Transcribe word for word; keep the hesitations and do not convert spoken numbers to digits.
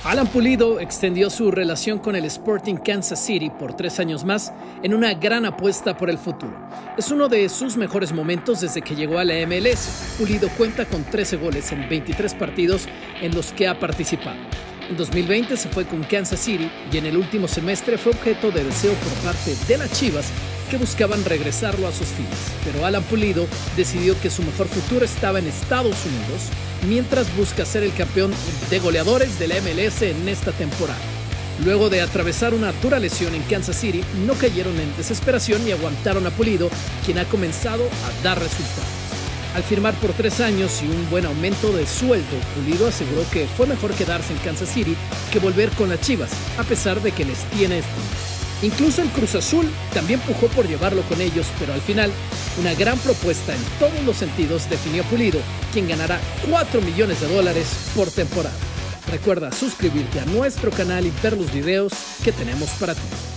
Alan Pulido extendió su relación con el Sporting Kansas City por tres años más en una gran apuesta por el futuro. Es uno de sus mejores momentos desde que llegó a la M L S. Pulido cuenta con trece goles en veintitrés partidos en los que ha participado. En dos mil veinte se fue con Kansas City y en el último semestre fue objeto de deseo por parte de las Chivas, que buscaban regresarlo a sus filas. Pero Alan Pulido decidió que su mejor futuro estaba en Estados Unidos, mientras busca ser el campeón de goleadores de la M L S en esta temporada. Luego de atravesar una dura lesión en Kansas City, no cayeron en desesperación y aguantaron a Pulido, quien ha comenzado a dar resultados. Al firmar por tres años y un buen aumento de sueldo, Pulido aseguró que fue mejor quedarse en Kansas City que volver con las Chivas, a pesar de que les tiene estima. Incluso el Cruz Azul también pujó por llevarlo con ellos, pero al final, una gran propuesta en todos los sentidos definió a Pulido, quien ganará cuatro millones de dólares por temporada. Recuerda suscribirte a nuestro canal y ver los videos que tenemos para ti.